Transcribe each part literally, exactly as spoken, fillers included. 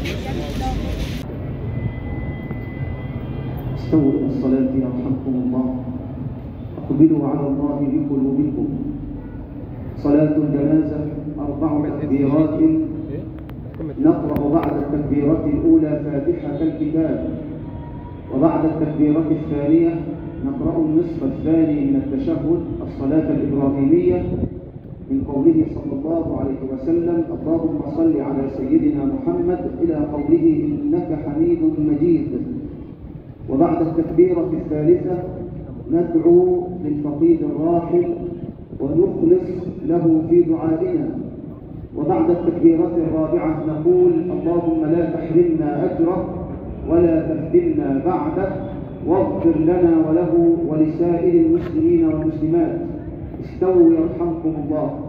استووا إلى الصلاة يرحمكم الله. أقبلوا على الله بقلوبكم. صلاة الجنازة أربع تكبيرات، نقرأ بعد التكبيرة الأولى فاتحة الكتاب، وبعد التكبيرة الثانية نقرأ النصف الثاني من التشهد الصلاة الإبراهيمية من قوله صلى الله عليه وسلم: اللهم صل على سيدنا محمد، إلى قوله إنك حميد مجيد. وبعد التكبيرة الثالثة ندعو للفقيد الراحل ونخلص له في دعائنا. وبعد التكبيرة الرابعة نقول: اللهم لا تحرمنا أجره ولا تفتنا بعده، واغفر لنا وله ولسائر المسلمين والمسلمات. استووا يرحمكم الله.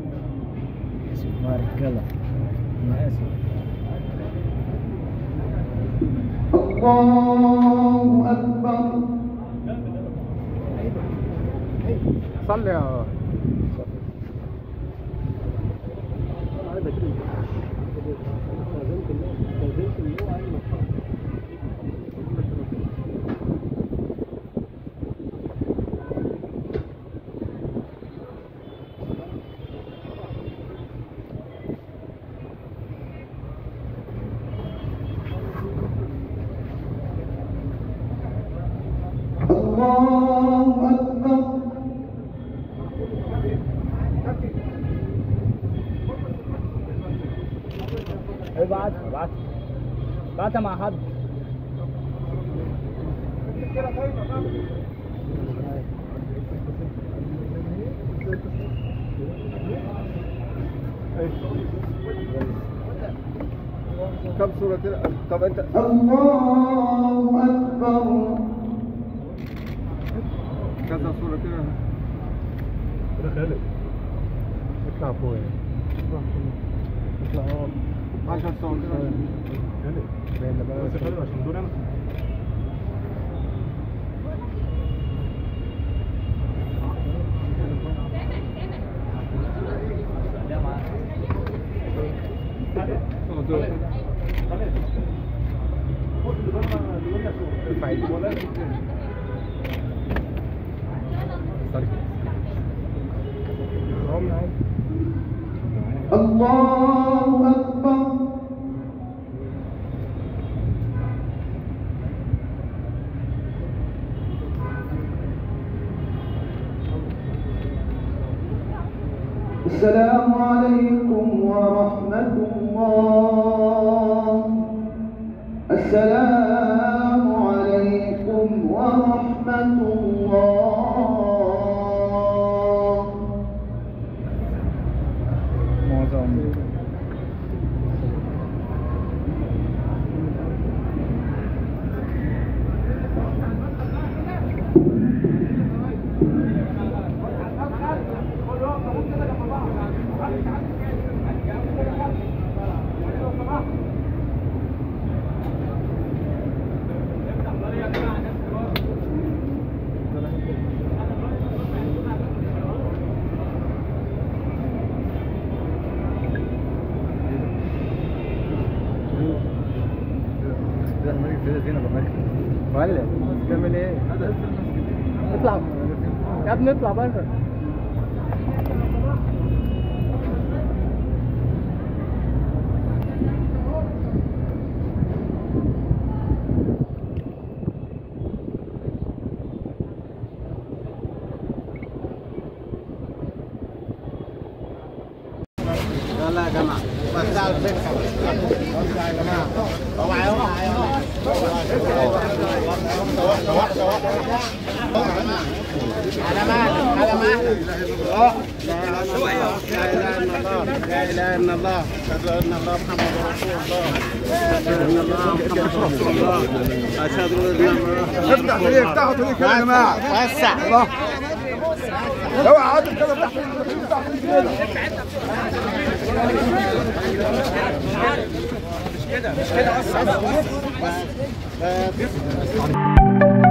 الله أكبر. صل يا الله أكبر. ابعت ابعت ابعتها مع حد. كم صورة كده؟ طب انت الله أكبر. كذا صورة كده كده خالد اطلع فوق اطلع اه عشان صور كده خالد باين بقى بس خالد عشان دول انا الله أكبر. السلام عليكم ورحمة الله. السلام عليكم ورحمة الله. ولا تعمل ايه؟ اطلع يا ابني، اطلع بره. يلا يا جماعة وسعوا السكة. وسع يا جماعة. اوعى اوعى اوعى. واحدة واحدة واحدة. على مهلك على مهلك. لا إله إلا الله. لا إله إلا الله. أشهد أن الله محمد رسول الله. أشهد أن الله محمد رسول الله. أشهد أن الله. افتح طريق افتحوا طريق كده يا جماعة. وسع. اوعى عادل كده افتح طريق كده. مش كده مش كده اصلا.